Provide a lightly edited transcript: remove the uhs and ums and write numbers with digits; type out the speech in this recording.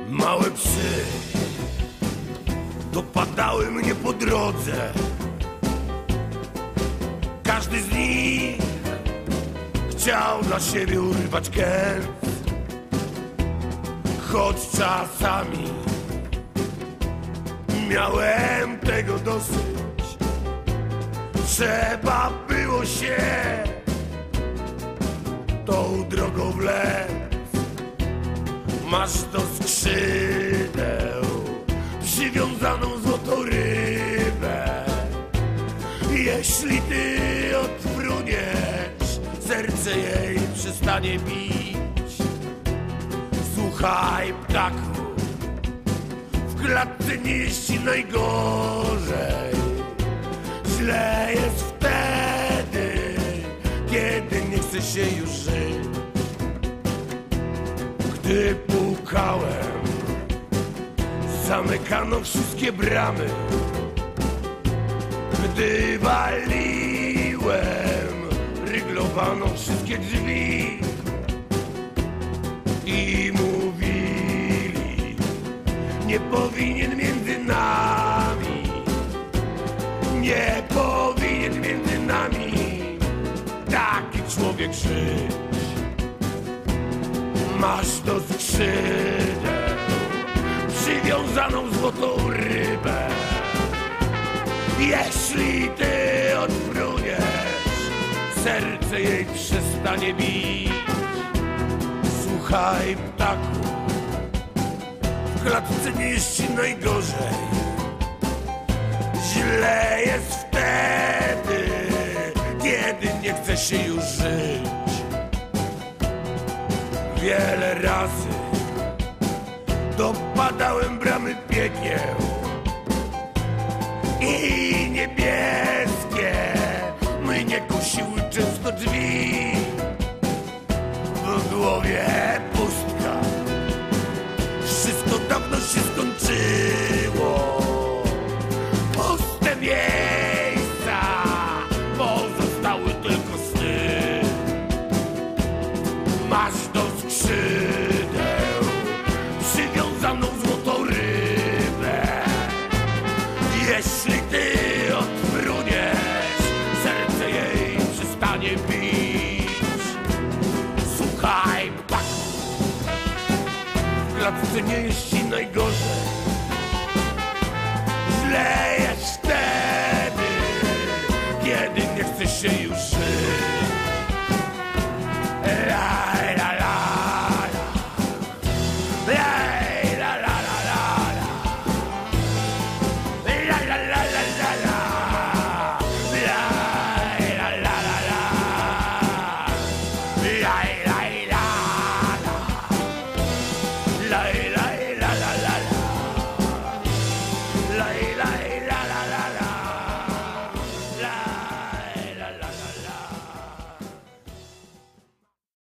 Małe psy dopadały mnie po drodze. Każdy z nich chciał dla siebie urwać kęs. Choć czasami miałem tego dosyć, trzeba było się tą drogą wlec. Masz do skrzydeł przywiązaną złotą rybę. Jeśli ty odfruniesz, serce jej przestanie bić. Słuchaj, ptaku, w klatce nie jest ci najgorzej. Źle jest wtedy, kiedy nie chce się już żyć. Gdy pukałem, zamykano wszystkie bramy. Gdy waliłem, ryglowano wszystkie drzwi. I mówili, nie powinien między nami, nie powinien między nami taki człowiek żyć. Masz do skrzydeł przywiązaną złotą rybę. Jeśli ty odfruniesz, serce jej przestanie bić. Słuchaj, ptaku, w klatce nie jest ci najgorzej. Źle jest wtedy, kiedy nie chce się już żyć. Wiele razy dopadałem bramy piekieł i niebieskie mnie kusiły często drzwi. W głowie pustka, wszystko dawno się skończyło.